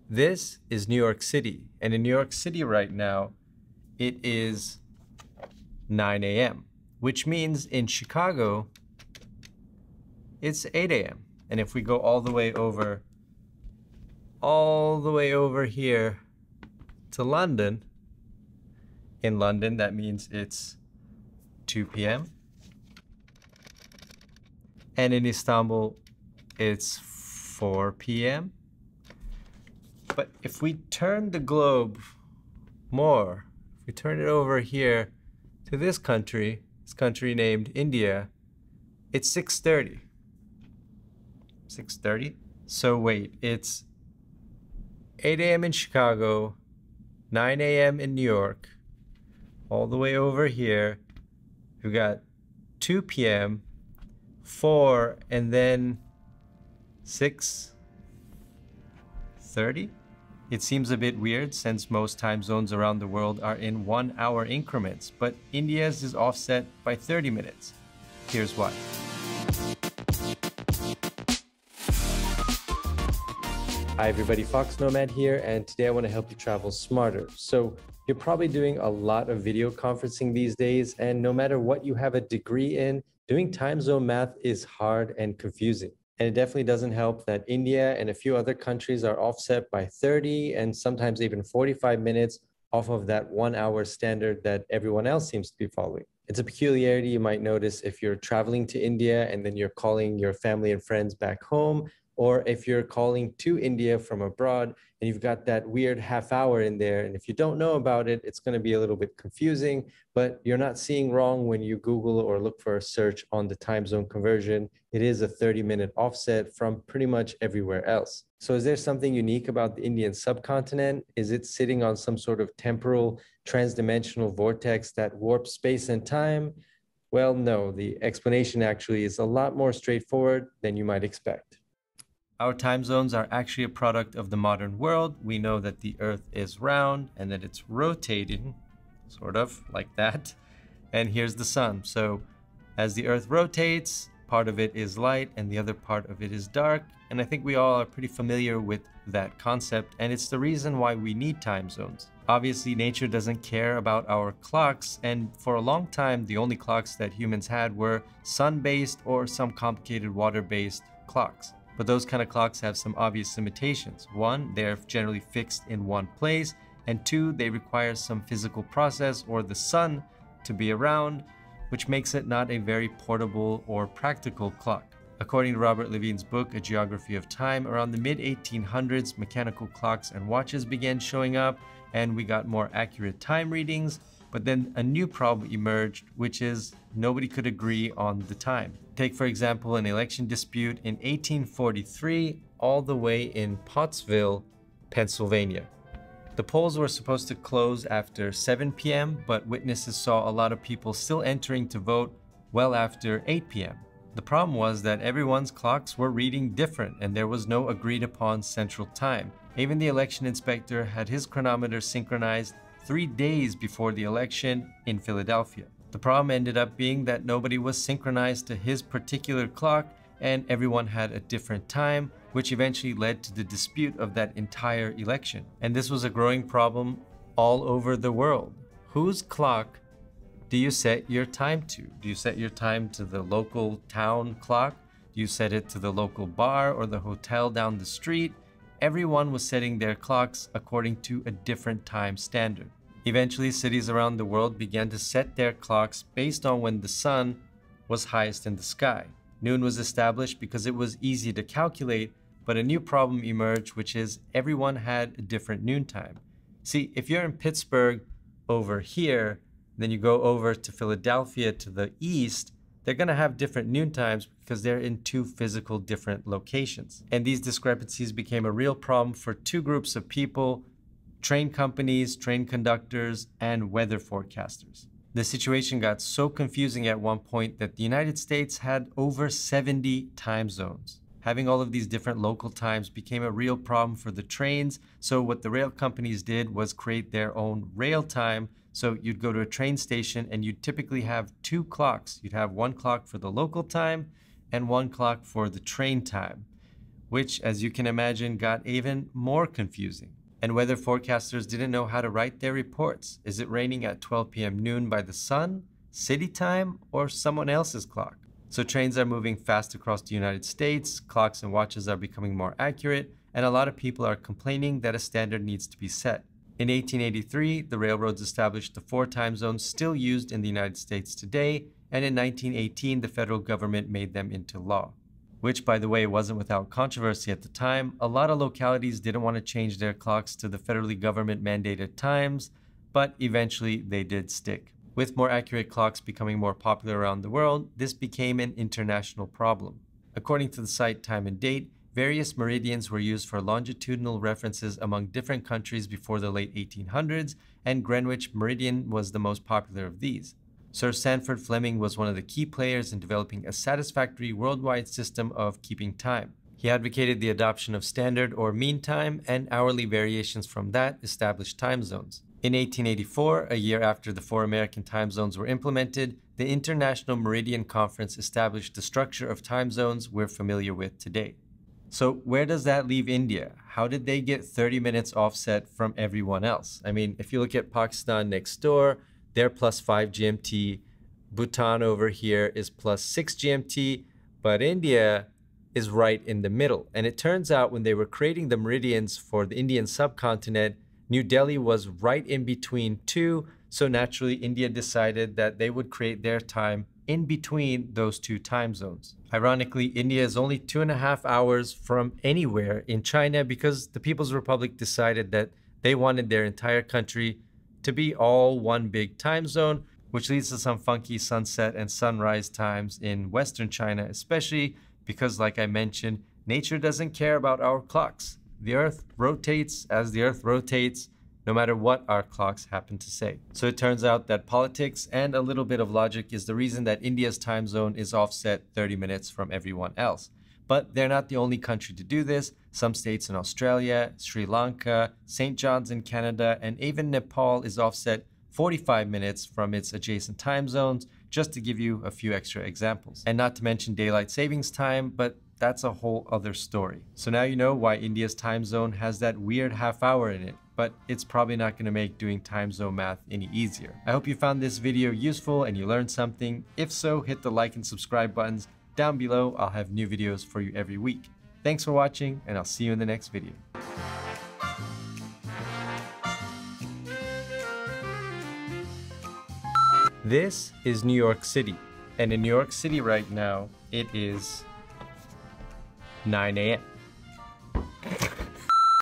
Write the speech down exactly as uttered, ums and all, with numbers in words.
This is New York City, and in New York City right now, it is nine A M, which means in Chicago, it's eight A M And if we go all the way over, all the way over here to London, in London, that means it's two P M And in Istanbul, it's four P M But if we turn the globe more, if we turn it over here to this country, this country named India, it's six thirty. six thirty? So wait, it's eight A M in Chicago, nine A M in New York, all the way over here, we've got two P M, four, and then six thirty? It seems a bit weird since most time zones around the world are in one hour increments, but India's is offset by thirty minutes. Here's why. Hi everybody, Fox Nomad here, and today I want to help you travel smarter. So you're probably doing a lot of video conferencing these days, and no matter what you have a degree in, doing time zone math is hard and confusing. And it definitely doesn't help that India and a few other countries are offset by thirty and sometimes even forty-five minutes off of that one hour standard that everyone else seems to be following. It's a peculiarity you might notice if you're traveling to India and then you're calling your family and friends back home, or if you're calling to India from abroad and you've got that weird half hour in there. And if you don't know about it, it's going to be a little bit confusing, but you're not seeing wrong when you Google or look for a search on the time zone conversion. It is a thirty minute offset from pretty much everywhere else. So is there something unique about the Indian subcontinent? Is it sitting on some sort of temporal transdimensional vortex that warps space and time? Well, no, the explanation actually is a lot more straightforward than you might expect. Our time zones are actually a product of the modern world. We know that the Earth is round and that it's rotating, sort of like that. And here's the sun. So as the Earth rotates, part of it is light and the other part of it is dark. And I think we all are pretty familiar with that concept. And it's the reason why we need time zones. Obviously, nature doesn't care about our clocks. And for a long time, the only clocks that humans had were sun-based or some complicated water-based clocks. But those kind of clocks have some obvious limitations. One, they're generally fixed in one place, and two, they require some physical process or the sun to be around, which makes it not a very portable or practical clock. According to Robert Levine's book, A Geography of Time, around the mid eighteen hundreds, mechanical clocks and watches began showing up, and we got more accurate time readings. But then a new problem emerged, which is nobody could agree on the time. Take, for example, an election dispute in eighteen forty-three, all the way in Pottsville, Pennsylvania. The polls were supposed to close after seven P M, but witnesses saw a lot of people still entering to vote well after eight P M The problem was that everyone's clocks were reading different, and there was no agreed upon central time. Even the election inspector had his chronometer synchronized three days before the election in Philadelphia. The problem ended up being that nobody was synchronized to his particular clock and everyone had a different time, which eventually led to the dispute of that entire election. And this was a growing problem all over the world. Whose clock do you set your time to? Do you set your time to the local town clock? Do you set it to the local bar or the hotel down the street? Everyone was setting their clocks according to a different time standard. Eventually, cities around the world began to set their clocks based on when the sun was highest in the sky. Noon was established because it was easy to calculate, but a new problem emerged, which is everyone had a different noon time. See, if you're in Pittsburgh over here, then you go over to Philadelphia to the east, they're going to have different noon times because they're in two physical different locations. And these discrepancies became a real problem for two groups of people: train companies, train conductors, and weather forecasters. The situation got so confusing at one point that the United States had over seventy time zones. Having all of these different local times became a real problem for the trains, so what the rail companies did was create their own rail time. So you'd go to a train station and you'd typically have two clocks. You'd have one clock for the local time and one clock for the train time. which, as you can imagine, got even more confusing. And weather forecasters didn't know how to write their reports. Is it raining at twelve p m noon by the sun, city time, or someone else's clock? So trains are moving fast across the United States, clocks and watches are becoming more accurate, and a lot of people are complaining that a standard needs to be set. In eighteen eighty-three, the railroads established the four time zones still used in the United States today, and in nineteen eighteen, the federal government made them into law. Which, by the way, wasn't without controversy at the time. A lot of localities didn't want to change their clocks to the federally government-mandated times, but eventually they did stick. With more accurate clocks becoming more popular around the world, this became an international problem. According to the site Time and Date, various meridians were used for longitudinal references among different countries before the late eighteen hundreds, and Greenwich Meridian was the most popular of these. Sir Sandford Fleming was one of the key players in developing a satisfactory worldwide system of keeping time. He advocated the adoption of standard or mean time, and hourly variations from that established time zones. In eighteen eighty-four, a year after the four American time zones were implemented, the International Meridian Conference established the structure of time zones we're familiar with today. So where does that leave India? How did they get thirty minutes offset from everyone else? I mean, if you look at Pakistan next door, they're plus five G M T. Bhutan over here is plus six G M T, but India is right in the middle. And it turns out when they were creating the meridians for the Indian subcontinent, New Delhi was right in between two. So naturally, India decided that they would create their time in between those two time zones. Ironically, India is only two and a half hours from anywhere in China because the People's Republic decided that they wanted their entire country to be all one big time zone, which leads to some funky sunset and sunrise times in Western China, especially because, like I mentioned, nature doesn't care about our clocks. The Earth rotates as the Earth rotates, no matter what our clocks happen to say. So it turns out that politics and a little bit of logic is the reason that India's time zone is offset thirty minutes from everyone else. But they're not the only country to do this. Some states in Australia, Sri Lanka, Saint John's in Canada, and even Nepal is offset forty-five minutes from its adjacent time zones, just to give you a few extra examples. And not to mention daylight savings time, but that's a whole other story. So now you know why India's time zone has that weird half hour in it, but it's probably not going to make doing time zone math any easier. I hope you found this video useful and you learned something. If so, hit the like and subscribe buttons down below. I'll have new videos for you every week. Thanks for watching, and I'll see you in the next video. This is New York City, and in New York City right now, it is nine A M